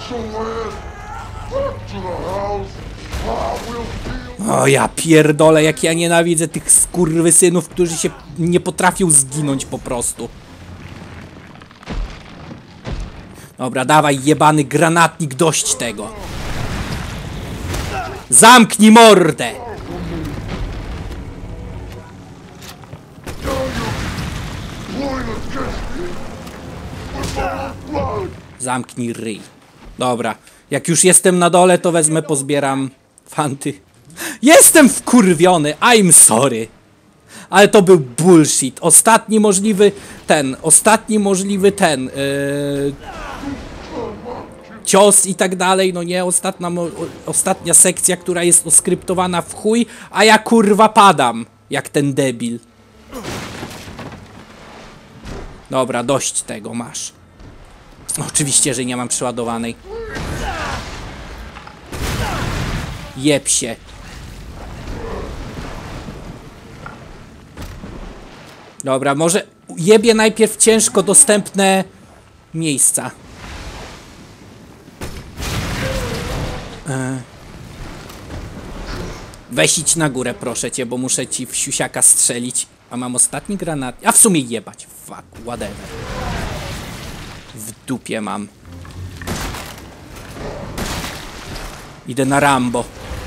O ja pierdolę, jak ja nienawidzę tych skurwysynów, którzy się nie potrafią zginąć po prostu. Dobra, dawaj jebany granatnik, dość tego. Zamknij mordę! Zamknij ryj. Dobra, jak już jestem na dole, to wezmę, pozbieram fanty. Jestem wkurwiony, I'm sorry. Ale to był bullshit. Ostatni możliwy cios i tak dalej, no nie, ostatnia sekcja, która jest oskryptowana w chuj, a ja kurwa padam, jak ten debil. Dobra, dość tego, masz. Oczywiście, że nie mam przeładowanej. Jeb się. Dobra, może jebie najpierw ciężko dostępne miejsca. Weź idź na górę, proszę cię, bo muszę ci w siusiaka strzelić. A mam ostatni granat. A w sumie jebać. Fuck, whatever. W dupie mam. Idę na Rambo.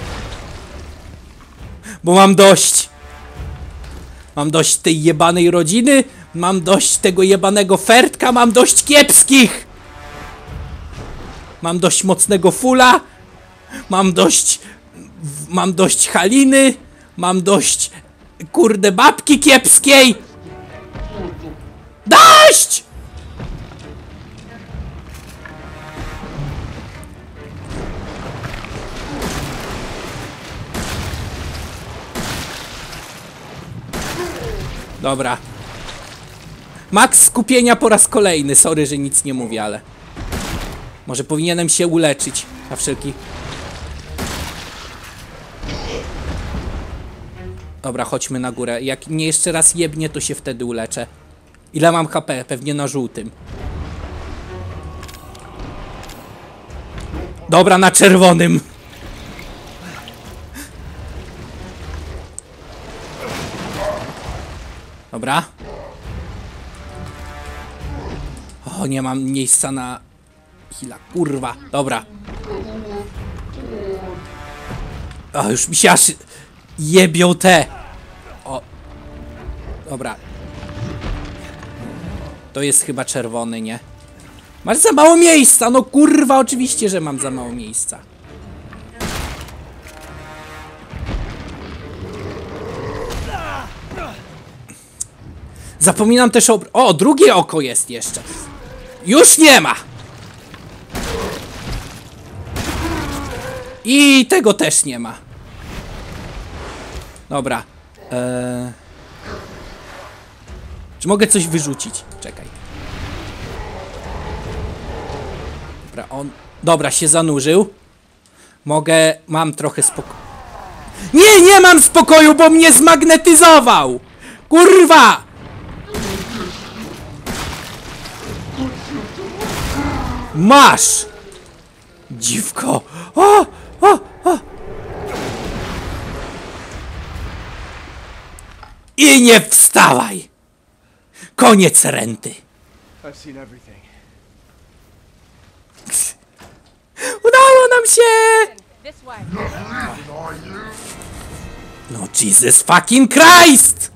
Bo mam dość. Mam dość tej jebanej rodziny. Mam dość tego jebanego Fertka. Mam dość kiepskich. Mam dość mocnego Fula. Mam dość Haliny. Mam dość, kurde, babki kiepskiej. Dość! Dobra. Max skupienia po raz kolejny. Sorry, że nic nie mówię, ale... Może powinienem się uleczyć na wszelki... Dobra, chodźmy na górę. Jak mnie jeszcze raz jebnie, to się wtedy uleczę. Ile mam HP? Pewnie na żółtym. Dobra, na czerwonym. Dobra. O, nie mam miejsca na... Hila, kurwa. Dobra. O, już mi się aż... Jebią te. O. Dobra. To jest chyba czerwony, nie? Masz za mało miejsca, no kurwa, oczywiście, że mam za mało miejsca. Zapominam też o... O, drugie oko jest jeszcze. Już nie ma. I tego też nie ma. Dobra. Czy mogę coś wyrzucić? Czekaj. Dobra, on... Dobra, się zanurzył. Mogę... Mam trochę spokoju. Nie, nie mam spokoju, bo mnie zmagnetyzował! Kurwa! Masz! Dziwko! O! O! O! I nie wstawaj! Koniec renty! Udało nam się! No Jesus fucking Christ!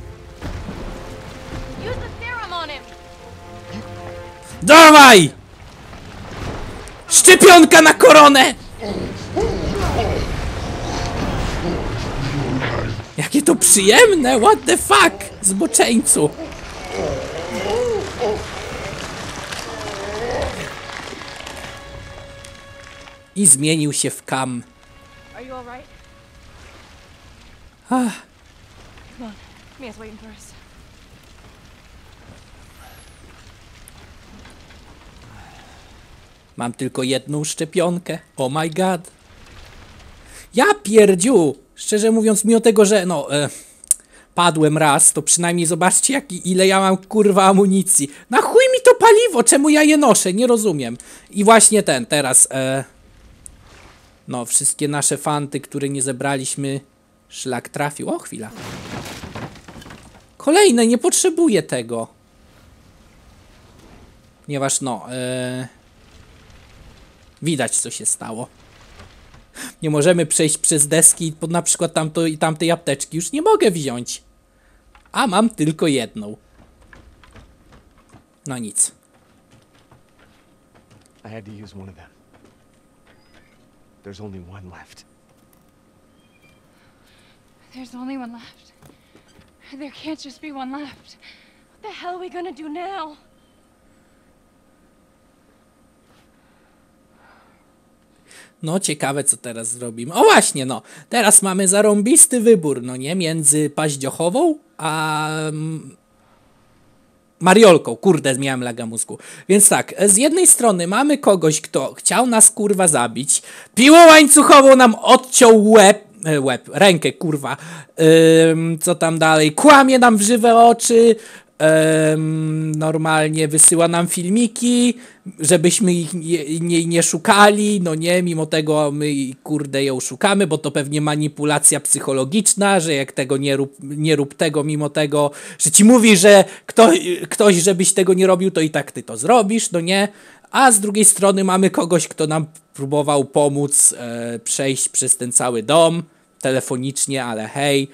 Dawaj! Szczepionka na koronę! Jakie to przyjemne! What the fuck? Zboczeńcu! I zmienił się w Cam. Mam tylko jedną szczepionkę. Oh my god. Ja pierdziu! Szczerze mówiąc, mimo tego, że no... padłem raz, to przynajmniej zobaczcie, ile ja mam kurwa amunicji. Na chuj mi to paliwo, czemu ja je noszę? Nie rozumiem. I właśnie teraz, no, wszystkie nasze fanty, które nie zebraliśmy, szlak trafił. O, chwila. Kolejne, nie potrzebuję tego. Ponieważ, no, widać, co się stało. Nie możemy przejść przez deski, na przykład tamtej apteczki już nie mogę wziąć. A mam tylko jedną. No nic. I had to use one of them. There's only one left. There's only one left. There can't just be one left. What the hell are we gonna do now? No, ciekawe, co teraz zrobimy. O właśnie, no. Teraz mamy zarąbisty wybór, no nie? Między Paździochową a Mariolką. Kurde, miałem laga mózgu. Więc tak, z jednej strony mamy kogoś, kto chciał nas, kurwa, zabić. Piłą łańcuchową nam odciął rękę, kurwa. Co tam dalej? Kłamie nam w żywe oczy. Normalnie wysyła nam filmiki, żebyśmy ich nie szukali, no nie, mimo tego my, kurde, ją szukamy, bo to pewnie manipulacja psychologiczna, że jak tego nie rób tego, mimo tego, że ci mówi, że ktoś, żebyś tego nie robił, to i tak ty to zrobisz, no nie, a z drugiej strony mamy kogoś, kto nam próbował pomóc przejść przez ten cały dom, telefonicznie, ale hej,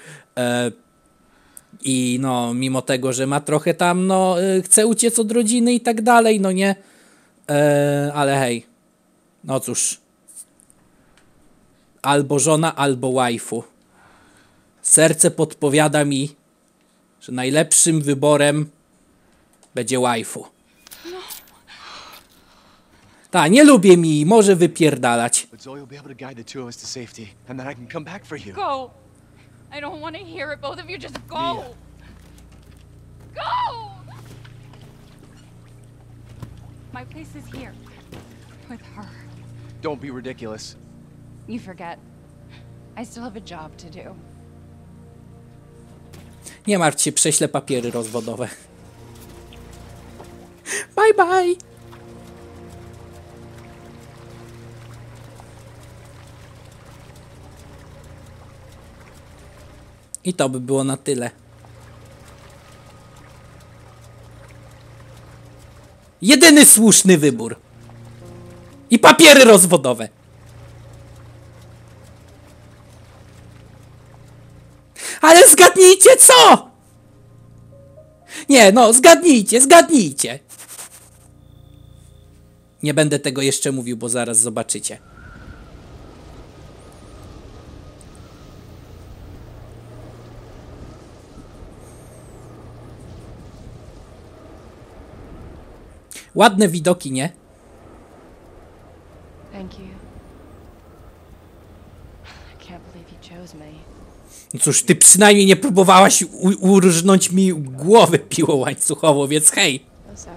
i no, mimo tego, że ma trochę tam, no, chce uciec od rodziny i tak dalej, no nie. Ale hej. No cóż. Albo żona, albo waifu. Serce podpowiada mi, że najlepszym wyborem będzie waifu. Ta, nie lubię mi, może wypierdalać. But Zoe will be able to guide the two of us to safety, and then I can come back for you. Go! I don't want to hear it, both of you, just go! Mia. Go! My place is here. With her. Don't be ridiculous. You forget. I still have a job to do. Nie martw się, prześlę papiery rozwodowe. Bye bye! I to by było na tyle. Jedyny słuszny wybór. I papiery rozwodowe. Ale zgadnijcie co? Nie, no, zgadnijcie. Nie będę tego jeszcze mówił, bo zaraz zobaczycie. Ładne widoki, nie? Thank you. I can't believe you chose me. No cóż, ty przynajmniej nie próbowałaś urżnąć mi głowy piłą łańcuchową, więc hej. So,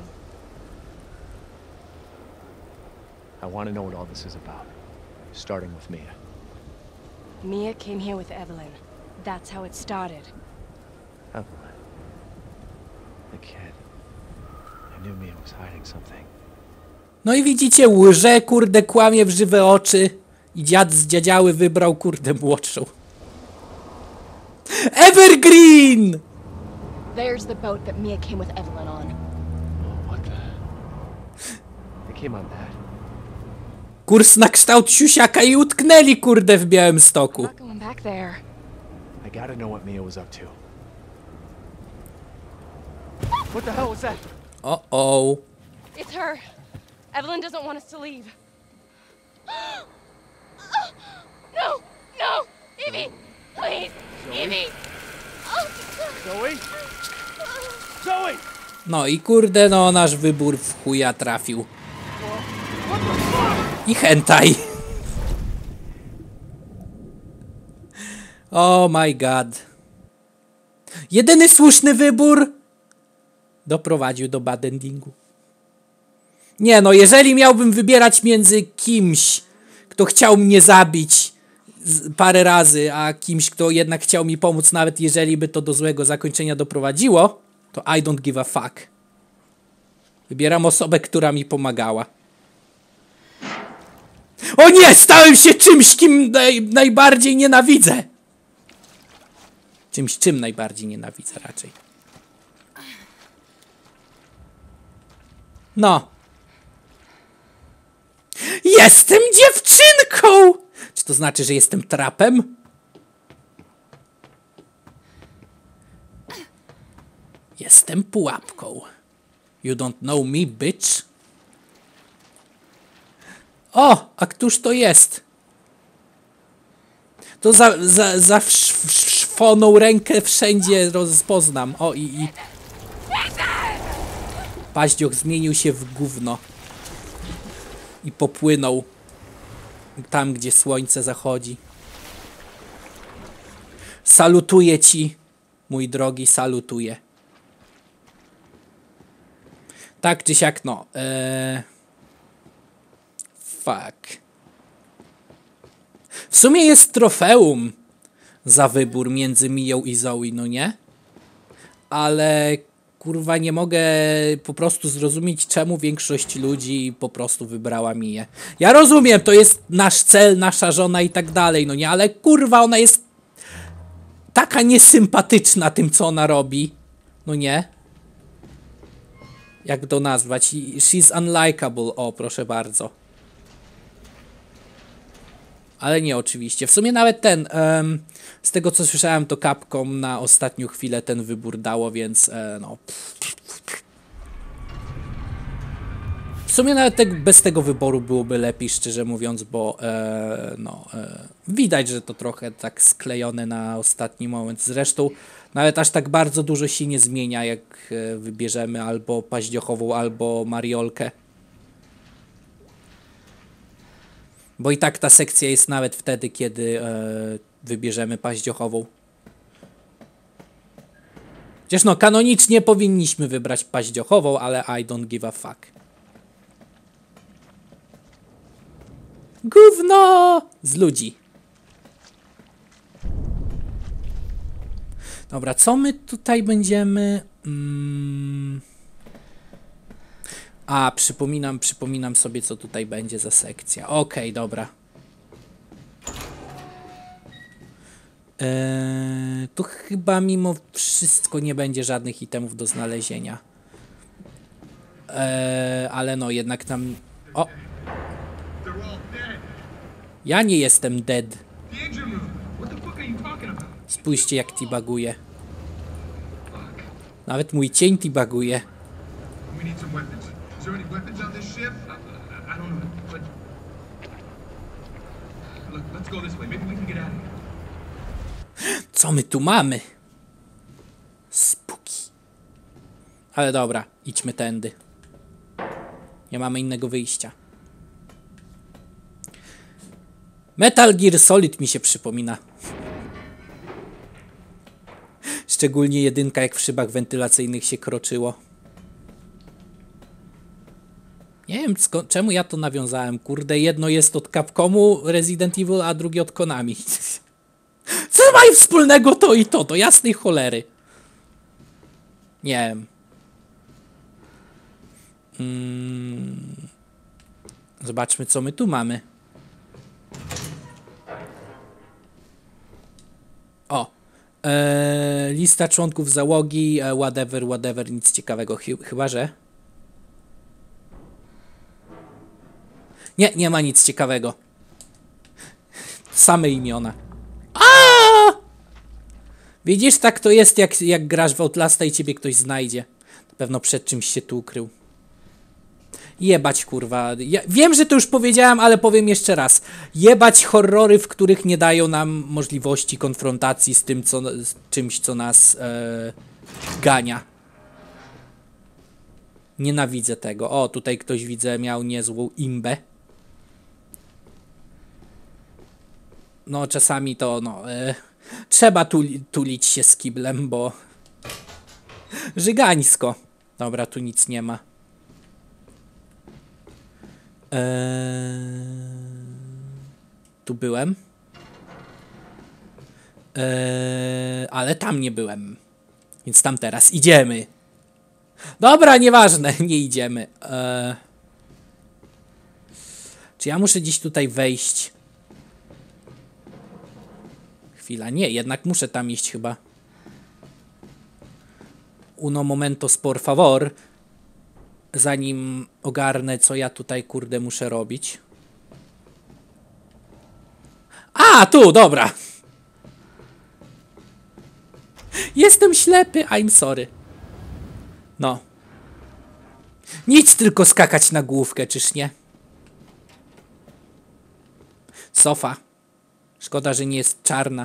I want to know what all this is about. Starting with Mia. Mia came here with Evelyn. That's how it started. Evelyn. The kid. I knew Mia was hiding something. No i widzicie, łże, kurde, kłamie w żywe oczy. I dziad z dziadziały wybrał, kurde, młodszą. Evergreen! There's the boat that Mia came with Evelyn on. Oh, what the? They came on that. Kurs na kształt siusiaka i utknęli, kurde, w Białymstoku. Not going back there. I gotta know what Mia was up to. What the hell was that? O. It's her. Evelyn doesn't want us to leave. No! No! Evie! Please! Evie! Zoe? Zoe! No i kurde, no nasz wybór w chuja trafił. I hentai. Oh my god. Jedyny słuszny wybór doprowadził do bad endingu. Nie no, jeżeli miałbym wybierać między kimś, kto chciał mnie zabić parę razy, a kimś, kto jednak chciał mi pomóc, nawet jeżeli by to do złego zakończenia doprowadziło, to I don't give a fuck. Wybieram osobę, która mi pomagała. O nie! Stałem się czymś, kim najbardziej nienawidzę! Czymś, czym najbardziej nienawidzę raczej. No. Jestem dziewczynką! Czy to znaczy, że jestem trapem? Jestem pułapką. You don't know me, bitch. O, a któż to jest? To za szwoną rękę wszędzie rozpoznam. O, i... Paździoch zmienił się w gówno. I popłynął tam, gdzie słońce zachodzi. Salutuję ci, mój drogi, salutuję. Tak czy siak, no. Fuck. W sumie jest trofeum za wybór między Miją i Zoe, no nie? Ale kurwa nie mogę po prostu zrozumieć, czemu większość ludzi po prostu wybrała Miję. Ja rozumiem, to jest nasz cel, nasza żona i tak dalej, no nie? Ale kurwa ona jest taka niesympatyczna tym, co ona robi. No nie? Jak to nazwać? She's unlikable. O, proszę bardzo. Ale nie, oczywiście. W sumie nawet ten, z tego co słyszałem, to Capcom na ostatnią chwilę ten wybór dało, więc no. W sumie nawet bez tego wyboru byłoby lepiej, szczerze mówiąc, bo widać, że to trochę tak sklejone na ostatni moment. Zresztą nawet aż tak bardzo dużo się nie zmienia, jak wybierzemy albo Paździochową, albo Mariolkę. Bo i tak ta sekcja jest nawet wtedy, kiedy wybierzemy Paździochową. Chociaż no, kanonicznie powinniśmy wybrać Paździochową, ale I don't give a fuck. Gówno z ludzi. Dobra, co my tutaj będziemy... A, przypominam sobie, co tutaj będzie za sekcja. Okej, dobra. Tu chyba mimo wszystko nie będzie żadnych itemów do znalezienia. Ale no, jednak tam... O! Ja nie jestem dead. Spójrzcie, jak tibaguje. Nawet mój cień tibaguje. Co my tu mamy? Spooky. Ale dobra, idźmy tędy. Nie mamy innego wyjścia. Metal Gear Solid mi się przypomina. Szczególnie jedynka, jak w szybach wentylacyjnych się kroczyło. Nie wiem, czemu ja to nawiązałem. Kurde, jedno jest od Capcomu Resident Evil, a drugie od Konami. Co mają wspólnego to i to? Do jasnej cholery. Nie wiem. Zobaczmy, co my tu mamy. O. Lista członków załogi, whatever, nic ciekawego. Chyba, że... Nie ma nic ciekawego. Same imiona. Widzisz, tak to jest, jak grasz w Outlasta i ciebie ktoś znajdzie. Na pewno przed czymś się tu ukrył. Jebać, kurwa. Ja wiem, że to już powiedziałem, ale powiem jeszcze raz. Jebać horrory, w których nie dają nam możliwości konfrontacji z tym, z czymś, co nas gania. Nienawidzę tego. O, tutaj ktoś, widzę, miał niezłą imbę. No, czasami to, no... trzeba tulić się z kiblem, bo... Żygańsko. Dobra, tu nic nie ma. Tu byłem. Ale tam nie byłem. Więc tam teraz idziemy. Dobra, nieważne, nie idziemy. Czy ja muszę gdzieś tutaj wejść? Chwila, nie, jednak muszę tam iść chyba. Uno momentos por favor. Zanim ogarnę, co ja tutaj, kurde, muszę robić. A, tu, dobra. Jestem ślepy, I'm sorry. No. Nic, tylko skakać na główkę, czyż nie? Sofa. Szkoda, że nie jest czarna.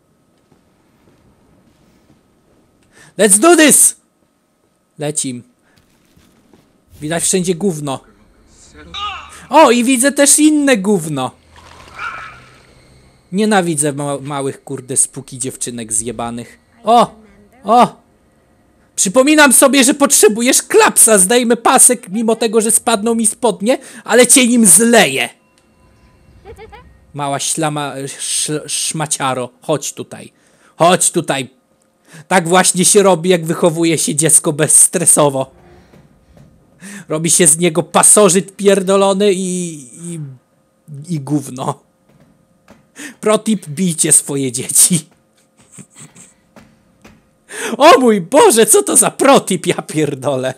Let's do this! Lecim. Widać wszędzie gówno. O, i widzę też inne gówno. Nienawidzę małych, kurde, spuki dziewczynek zjebanych. O! O! Przypominam sobie, że potrzebujesz klapsa. Zdejmę pasek, mimo tego, że spadną mi spodnie, ale cię nim zleję. Mała ślama, szmaciaro. Chodź tutaj. Chodź tutaj. Tak właśnie się robi, jak wychowuje się dziecko bezstresowo. Robi się z niego pasożyt pierdolony i gówno. Protip, bijcie swoje dzieci. O mój Boże, co to za protip, ja pierdolę.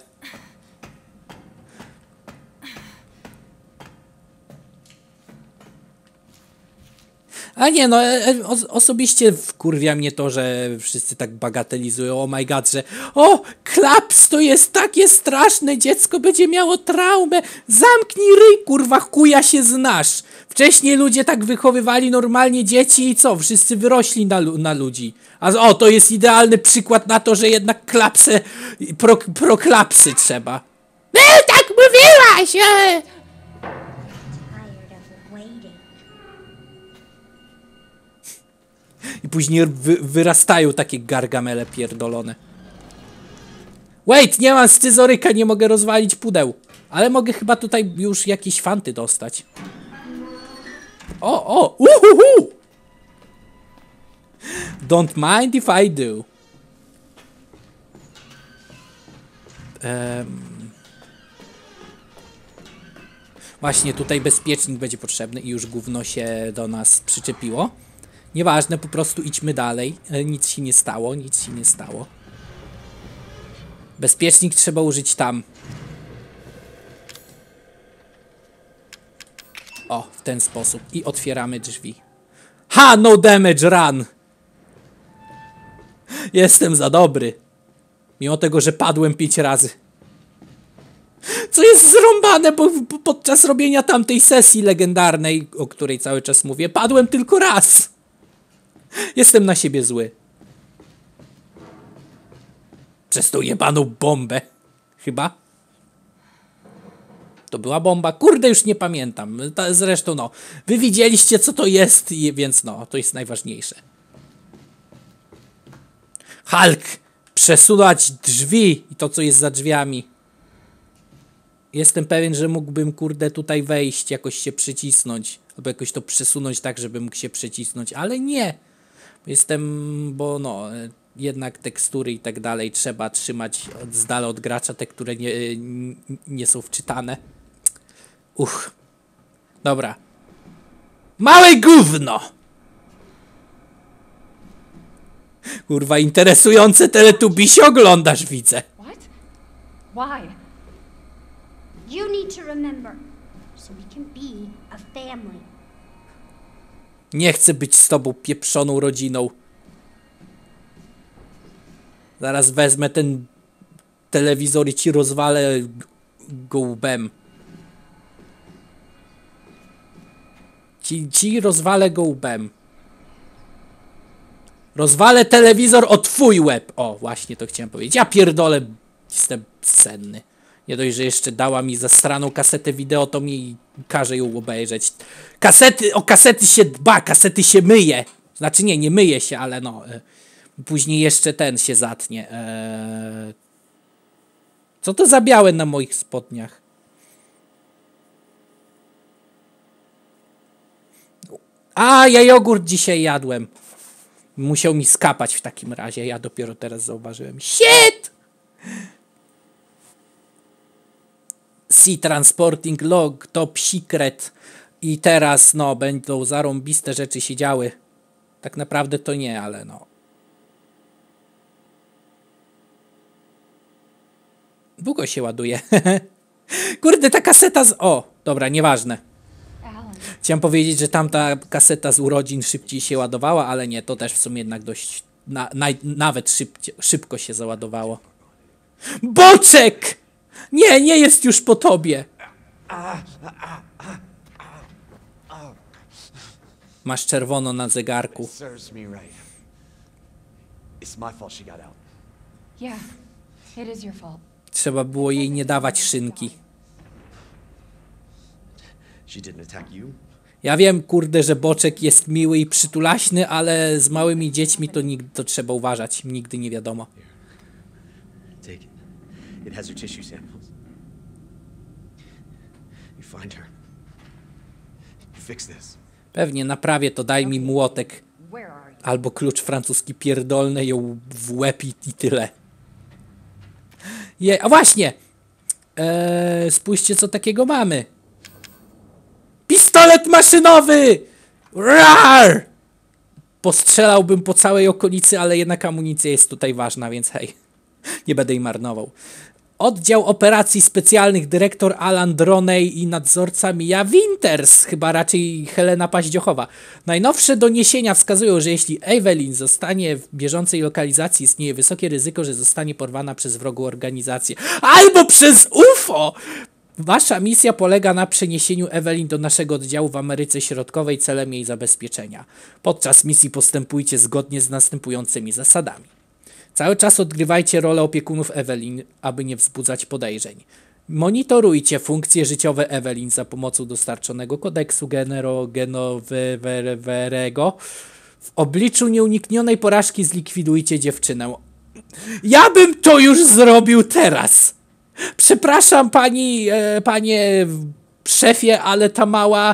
A nie, no osobiście wkurwia mnie to, że wszyscy tak bagatelizują. Oh my god, że o, klaps to jest takie straszne, dziecko będzie miało traumę. Zamknij ryj, kurwa, chuja się znasz. Wcześniej ludzie tak wychowywali normalnie dzieci i co? Wszyscy wyrośli na ludzi. A o, to jest idealny przykład na to, że jednak klapsy, proklapsy trzeba. Tak mówiłaś! I później wyrastają takie gargamele pierdolone. Wait, nie mam scyzoryka, nie mogę rozwalić pudeł. Ale mogę chyba tutaj już jakieś fanty dostać. O, uhuhu! Don't mind if I do. Właśnie tutaj bezpiecznik będzie potrzebny i już gówno się do nas przyczepiło. Nieważne, po prostu idźmy dalej. Nic się nie stało, nic się nie stało. Bezpiecznik trzeba użyć tam. O, w ten sposób. I otwieramy drzwi. Ha! No damage, run! Jestem za dobry. Mimo tego, że padłem 5 razy. Co jest zrąbane, bo podczas robienia tamtej sesji legendarnej, o której cały czas mówię, padłem tylko raz. Jestem na siebie zły. Przez tą jebaną bombę. Chyba? To była bomba? Kurde, już nie pamiętam. Zresztą no, wy widzieliście, co to jest, więc no, to jest najważniejsze. Hulk! Przesunąć drzwi i to, co jest za drzwiami. Jestem pewien, że mógłbym, kurde, tutaj wejść, jakoś się przycisnąć. Albo jakoś to przesunąć tak, żeby mógł się przycisnąć, ale nie. Bo no, jednak tekstury i tak dalej trzeba trzymać z dala od gracza, te, które nie są wczytane. Dobra. Małe gówno! Kurwa, interesujące Teletubbiesy oglądasz, widzę. What? Why? You need to remember, so we can be a family. Nie chcę być z tobą pieprzoną rodziną. Zaraz wezmę ten telewizor i ci rozwalę go łbem. Ci rozwalę go łbem. Rozwalę telewizor o twój łeb. O, właśnie to chciałem powiedzieć. Ja pierdolę, jestem senny. Nie dość, że jeszcze dała mi zasraną kasetę wideo, to mi każe ją obejrzeć. O kasety się dba, kasety się myje. Znaczy nie myje się, ale no. Później jeszcze ten się zatnie. Co to za białe na moich spodniach? A, ja jogurt dzisiaj jadłem. Musiał mi skapać w takim razie. Ja dopiero teraz zauważyłem. Shit! Sea Transporting Log, Top Secret. I teraz, no, będą zarąbiste rzeczy się działy. Tak naprawdę to nie, ale no. Długo się ładuje. Kurde, ta kaseta z... O, dobra, nieważne. Alan. Chciałem powiedzieć, że tamta kaseta z urodzin szybciej się ładowała, ale nie, to też w sumie jednak dość... nawet szybko się załadowało. Boczek! Nie, nie jest już po tobie. Masz czerwono na zegarku. Serves me right. It's my fault she got out. Yeah, it is your fault. Trzeba było jej nie dawać szynki. She didn't attack you? Ja wiem, kurde, że Boczek jest miły i przytulaśny, ale z małymi dziećmi to trzeba uważać. Nigdy nie wiadomo. Take it. It has her tissue samples. You find her. You fix this. Pewnie naprawię to, daj mi młotek. Where are you? Albo klucz francuski, pierdolny ją w łeb i tyle. A właśnie! Spójrzcie, co takiego mamy. Pistolet maszynowy! Rar! Postrzelałbym po całej okolicy, ale jednak amunicja jest tutaj ważna, więc hej. Nie będę jej marnował. Oddział Operacji Specjalnych, dyrektor Alan Droney i nadzorca Mia Winters, chyba raczej Helena Paździochowa. Najnowsze doniesienia wskazują, że jeśli Evelyn zostanie w bieżącej lokalizacji, istnieje wysokie ryzyko, że zostanie porwana przez wrogą organizację. Albo przez UFO! Wasza misja polega na przeniesieniu Evelyn do naszego oddziału w Ameryce Środkowej celem jej zabezpieczenia. Podczas misji postępujcie zgodnie z następującymi zasadami. Cały czas odgrywajcie rolę opiekunów Evelyn, aby nie wzbudzać podejrzeń. Monitorujcie funkcje życiowe Evelyn za pomocą dostarczonego kodeksu Genoverego. W obliczu nieuniknionej porażki zlikwidujcie dziewczynę. Ja bym to już zrobił teraz! Przepraszam panie szefie, ale ta mała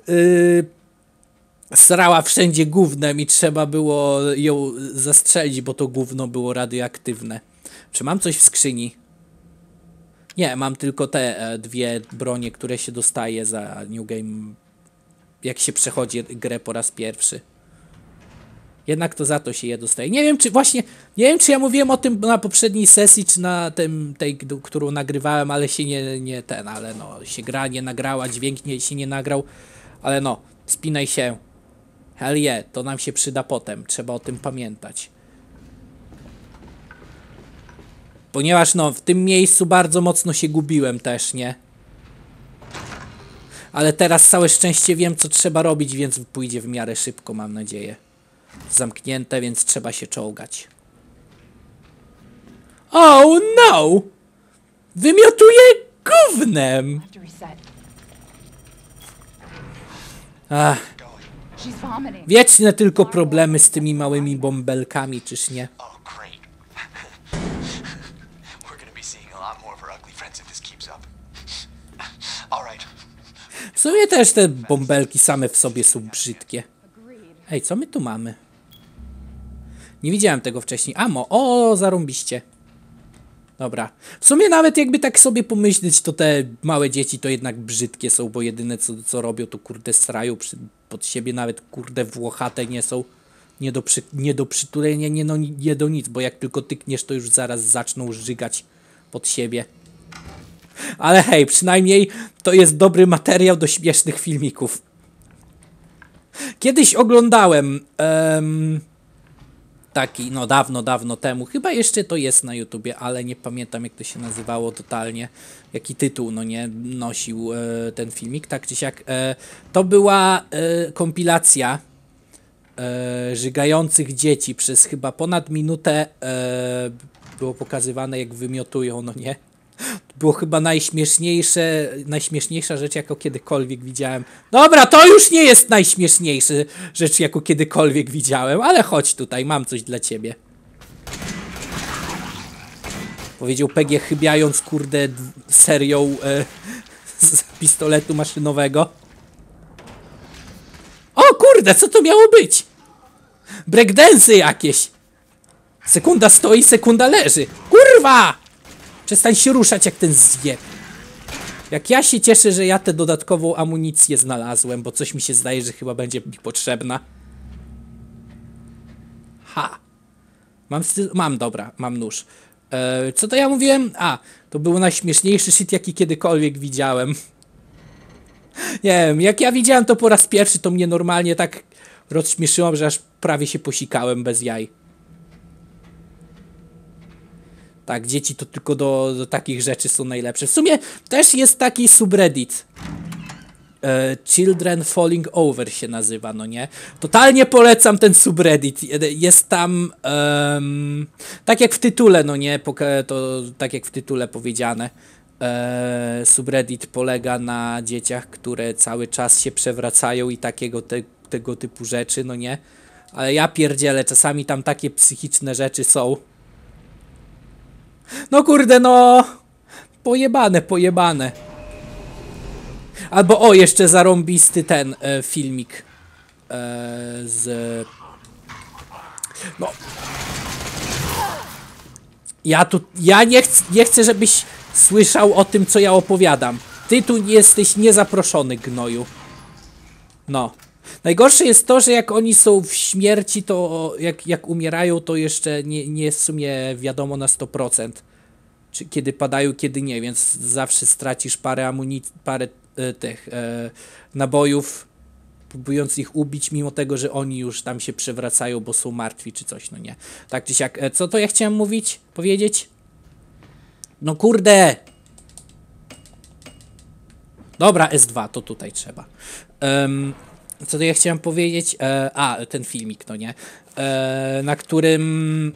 srała wszędzie gównem i trzeba było ją zastrzelić, bo to gówno było radioaktywne. Czy mam coś w skrzyni? Nie, mam tylko te dwie bronie, które się dostaje za New Game, jak się przechodzi grę po raz pierwszy. Jednak to za to się je dostaje. Nie wiem, czy ja mówiłem o tym na poprzedniej sesji, czy na tej, którą nagrywałem, ale się ale no, się gra nie nagrała, dźwięk się nie nagrał, ale no, spinaj się. Hell yeah, to nam się przyda potem, trzeba o tym pamiętać. Ponieważ no, w tym miejscu bardzo mocno się gubiłem też, nie? Ale teraz całe szczęście wiem, co trzeba robić, więc pójdzie w miarę szybko, mam nadzieję. Zamknięte, więc trzeba się czołgać. Oh no! Wymiotuję gównem! Have to reset. Ach, She's vomiting. wieczne tylko problemy z tymi małymi bąbelkami, czyż nie? Oh, great. We're gonna be seeing a lot more of our ugly friends if this keeps up. All right. W sumie też te bąbelki same w sobie są brzydkie. Ej, co my tu mamy? Nie widziałem tego wcześniej. Amo, o, zarąbiście. Dobra. W sumie nawet jakby tak sobie pomyśleć, to te małe dzieci to jednak brzydkie są, bo jedyne co robią, to kurde srają pod siebie, nawet kurde włochate nie są. Nie do przytulenia, nie do nic, bo jak tylko tykniesz, to już zaraz zaczną żygać pod siebie. Ale hej, przynajmniej to jest dobry materiał do śmiesznych filmików. Kiedyś oglądałem taki, no dawno temu, chyba jeszcze to jest na YouTubie, ale nie pamiętam jak to się nazywało totalnie, jaki tytuł, no nie, nosił ten filmik, tak czy siak. To była kompilacja żygających dzieci, przez chyba ponad minutę było pokazywane jak wymiotują, no nie. Było chyba najśmieszniejsza rzecz, jaką kiedykolwiek widziałem. Dobra, to już nie jest najśmieszniejsza rzecz, jaką kiedykolwiek widziałem, ale chodź tutaj, mam coś dla ciebie. Powiedział PG, chybiając, kurde, serią z pistoletu maszynowego. O kurde, co to miało być? Breakdance'y jakieś. Sekunda stoi, sekunda leży. Kurwa! Przestań się ruszać jak ten zjeb. Jak ja się cieszę, że ja tę dodatkową amunicję znalazłem, bo coś mi się zdaje, że chyba będzie mi potrzebna. Ha! Dobra, mam nóż. Co to ja mówiłem? A, to był najśmieszniejszy shit, jaki kiedykolwiek widziałem. Nie wiem, jak ja widziałem to po raz pierwszy, to mnie normalnie tak rozśmieszyło, że aż prawie się posikałem bez jaj. Tak, dzieci to tylko do takich rzeczy są najlepsze. W sumie też jest taki subreddit. Children Falling Over się nazywa, no nie? Totalnie polecam ten subreddit. Jest tam tak jak w tytule, no nie? To tak jak w tytule powiedziane. Subreddit polega na dzieciach, które cały czas się przewracają i tego typu rzeczy, no nie? Ale ja pierdzielę, czasami tam takie psychiczne rzeczy są. No kurde, no pojebane. Albo o, jeszcze zarąbisty ten filmik z... No. Ja nie chcę, żebyś słyszał o tym, co ja opowiadam. Ty tu jesteś niezaproszony, gnoju. No. Najgorsze jest to, że jak oni są w śmierci, to jak umierają, to jeszcze nie w sumie wiadomo na 100%. Czy kiedy padają, kiedy nie, więc zawsze stracisz parę tych nabojów, próbując ich ubić, mimo tego, że oni już tam się przewracają, bo są martwi czy coś, no nie. Tak czy siak. Co to ja chciałem powiedzieć? No kurde! Dobra, S2, to tutaj trzeba. Co to ja chciałem powiedzieć? Ten filmik, no nie? Na którym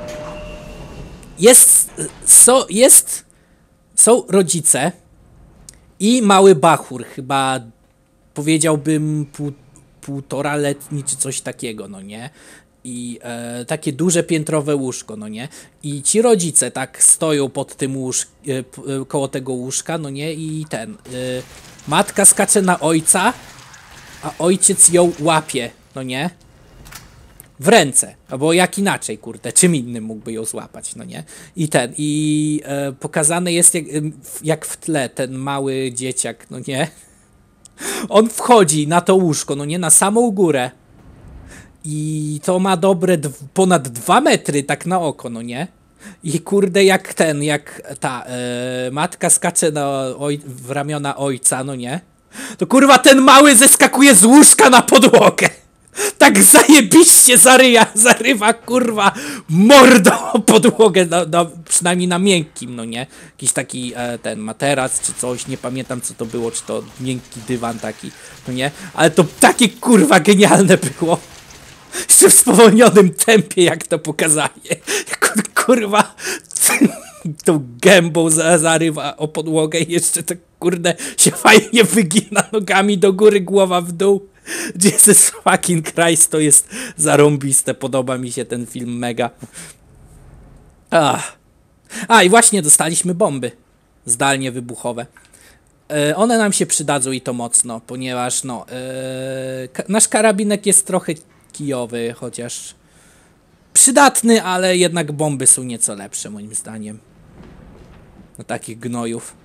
są rodzice i mały bachur, chyba powiedziałbym półtoraletni czy coś takiego, no nie? I takie duże piętrowe łóżko, no nie? I ci rodzice tak stoją pod tym koło tego łóżka, no nie? I matka skacze na ojca, a ojciec ją łapie, no nie? W ręce, albo jak inaczej, kurde, czym innym mógłby ją złapać, no nie? I pokazane jest jak w tle ten mały dzieciak, no nie? On wchodzi na to łóżko, no nie? Na samą górę. I to ma dobre ponad 2 metry, tak na oko, no nie? I kurde, jak ta matka skacze w ramiona ojca, no nie? To kurwa ten mały zeskakuje z łóżka na podłogę. Tak zajebiście zarywa kurwa mordą podłogę, przynajmniej na miękkim, no nie? Jakiś taki ten materac czy coś, nie pamiętam co to było, czy to miękki dywan taki, no nie? Ale to takie kurwa genialne było. Jeszcze w spowolnionym tempie, jak to pokazanie. Kurwa tą gębą zarywa o podłogę i jeszcze to kurde się fajnie wygina nogami do góry, głowa w dół. Jesus fucking Christ, to jest zarąbiste, podoba mi się ten film mega. I właśnie dostaliśmy bomby zdalnie wybuchowe. One nam się przydadzą i to mocno, ponieważ no nasz karabinek jest trochę kijowy, chociaż przydatny, ale jednak bomby są nieco lepsze moim zdaniem. No takich gnojów.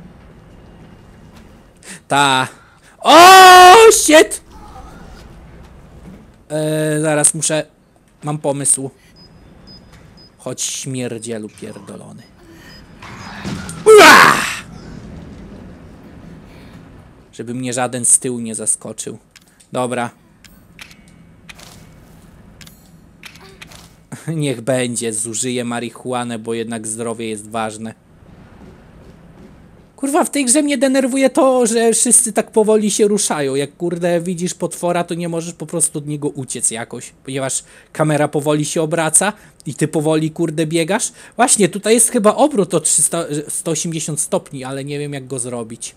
Shit! Zaraz mam pomysł. Chodź śmierdzielu pierdolony. Żeby mnie żaden z tyłu nie zaskoczył. Dobra. Niech będzie, zużyję marihuanę, bo jednak zdrowie jest ważne. Kurwa, w tej grze mnie denerwuje to, że wszyscy tak powoli się ruszają. Jak kurde widzisz potwora, to nie możesz po prostu od niego uciec jakoś, ponieważ kamera powoli się obraca i ty powoli kurde biegasz. Właśnie, tutaj jest chyba obrót o 180 stopni, ale nie wiem jak go zrobić.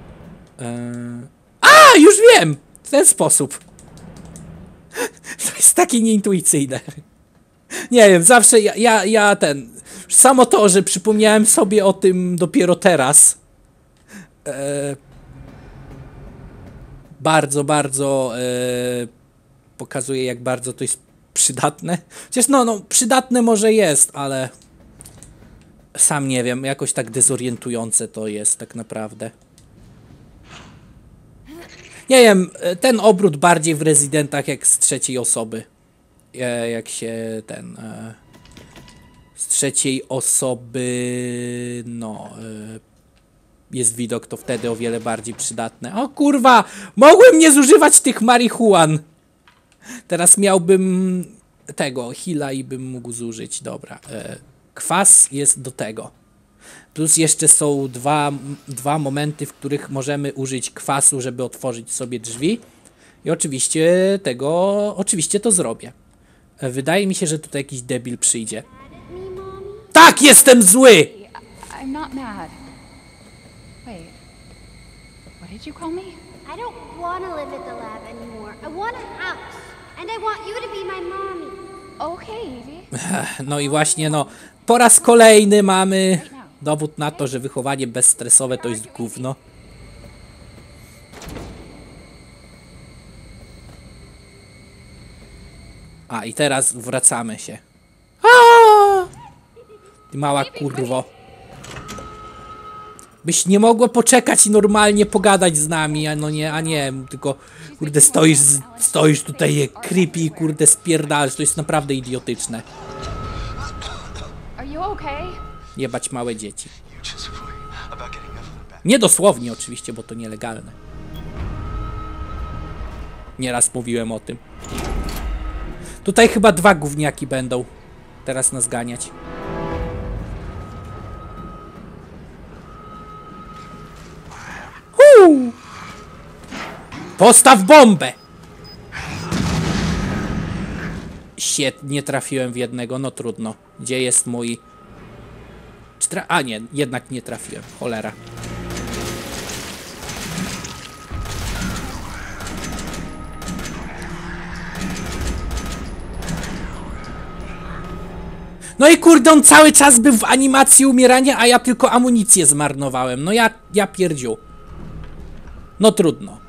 Już wiem! W ten sposób. To jest takie nieintuicyjne. Nie wiem, zawsze samo to, że przypomniałem sobie o tym dopiero teraz. Bardzo pokazuje, jak bardzo to jest przydatne. Chociaż no przydatne może jest, ale sam nie wiem, jakoś tak dezorientujące to jest tak naprawdę. Nie wiem, ten obrót bardziej w Residentach jak z trzeciej osoby. Jak się ten... z trzeciej osoby... no... jest widok, to wtedy o wiele bardziej przydatne. O kurwa! Mogłem nie zużywać tych marihuan! Teraz miałbym tego, heala i bym mógł zużyć. Dobra. Kwas jest do tego. Plus jeszcze są dwa momenty, w których możemy użyć kwasu, żeby otworzyć sobie drzwi. I oczywiście to zrobię. Wydaje mi się, że tutaj jakiś debil przyjdzie. Tak, jestem zły! I'm not mad. Wait. What did you call me? I don't want to live at the lab anymore. I want a house. And I want you to be my mommy. Okay, Evie. No i właśnie, no, po raz kolejny mamy dowód na to, że wychowanie bezstresowe to jest gówno. A, i teraz wracamy się. Ty mała kurwo. Byś nie mogła poczekać i normalnie pogadać z nami, a nie, tylko kurde stoisz tutaj je creepy i kurde spierdalasz, to jest naprawdę idiotyczne. Are you okay? Jebać małe dzieci. You just worry about getting Evelyn back. Nie dosłownie oczywiście, bo to nielegalne. Nieraz mówiłem o tym. Tutaj chyba 2 gówniaki będą teraz nas ganiać. Postaw bombę! Shit, nie trafiłem w jednego, no trudno. Gdzie jest mój... A nie, jednak nie trafiłem, cholera. No i kurde, on cały czas był w animacji umierania, a ja tylko amunicję zmarnowałem. No ja pierdziu. No trudno.